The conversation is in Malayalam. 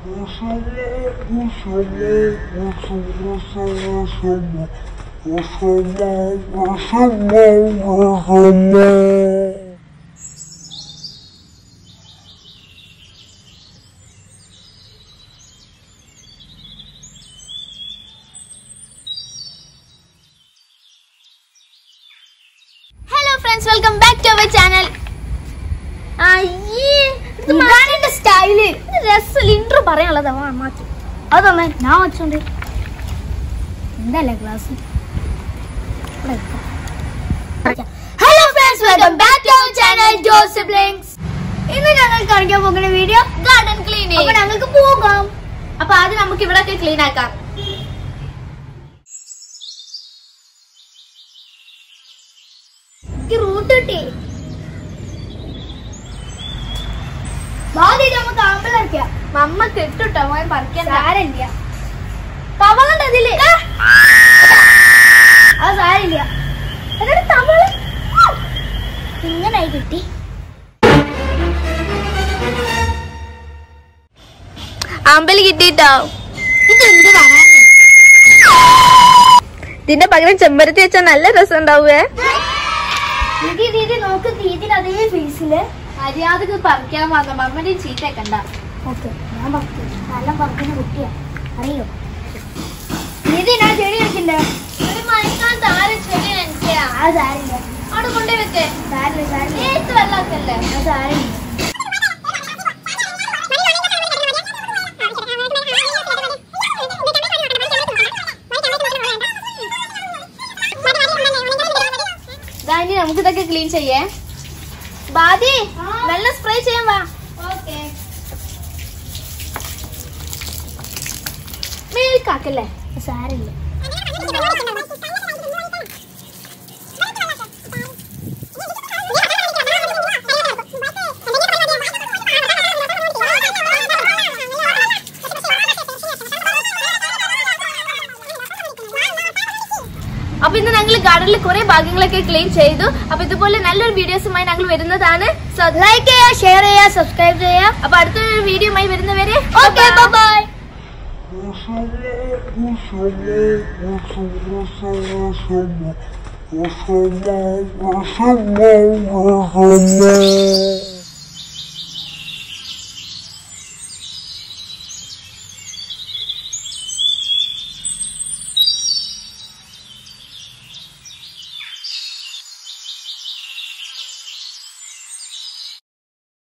friends, welcome back to our channel. ഇതാണ് സ്റ്റൈല്. ഇൻട്രോ പറയാനുള്ളതാ മാറ്റി അതൊന്നേ ഞാൻ വെച്ചോണ്ട് എന്തല്ലേ class. Hello friends, welcome back to our channel Jose siblings. ഇന്ന് ഞങ്ങൾ കാണിക്കാൻ പോകുന്ന വീഡിയോ ഗാർഡൻ ക്ലീനിങ്. അപ്പൊ ഞങ്ങൾക്ക് പോകാം. അപ്പൊ ആദ്യം നമുക്ക് ഇവിടെ ക്ലീൻ ആക്കാം. റൂട്ട് കിട്ടി നമുക്ക് ആമ്പലറിക്കാം. മമ്മ കെട്ടുട്ടോ മോൻ പറിക്കാൻ സാരമില്ല. തവളുണ്ട് അതില്. അത് സാരമില്ല. എന്നിട്ട് തവള് ഇങ്ങനായി കിട്ടി. ആമ്പല് കിട്ടിട്ടോ. ഇതെന്ത് പറയാ? ഇതിന്റെ പകരം ചെമ്പരത്തി വെച്ചാൽ നല്ല രസം ഉണ്ടാവേ. ദീദി നോക്ക്, ദീദിന് അതേ ഫേസില് മര്യാദക്ക് പറിക്കാൻ വന്ന മമ്മന്റെ ചീറ്റക്കണ്ട. ഓക്കെ, ഞാൻ പറിക്കും. നല്ല പറിക്കുന്ന കുട്ടിയാ, അറിയോ? ദീദി ഞാൻ ചെടി വെക്കില്ലേ? ഒരു മഴക്കാലത്ത് ആരും ചെടി നനയ്ക്കാ? അത് സാരില്ല. അവിടെ കൊണ്ടേ വെക്കേ. സാരില്ല സാരില്ല. ഏത് വെള്ളാക്കല്ലേ? അത് സാരില്ല. ഇനി നമുക്ക് ഇതൊക്കെ ക്ലീൻ ചെയ്യേ. ബാദി നല്ല സ്പ്രേ ചെയ്യാൻ വാ. ഓക്കേ. മേൽക്കാക്കല്ലേ? സാരില്ല. അപ്പൊ ഇന്ന് ഞങ്ങൾ ഗാർഡനിൽ കുറെ ഭാഗങ്ങളൊക്കെ ക്ലീൻ ചെയ്തു. അപ്പൊ ഇതുപോലെ നല്ലൊരു വീഡിയോസുമായി ഞങ്ങൾ വരുന്നതാണ്. സോ ലൈക്ക് ചെയ്യുക, ഷെയർ ചെയ്യുക, സബ്സ്ക്രൈബ് ചെയ്യുക. അപ്പൊ അടുത്തൊരു വീഡിയോയുമായി വരുന്നവരെ ഓക്കെ, ബൈ ബൈ.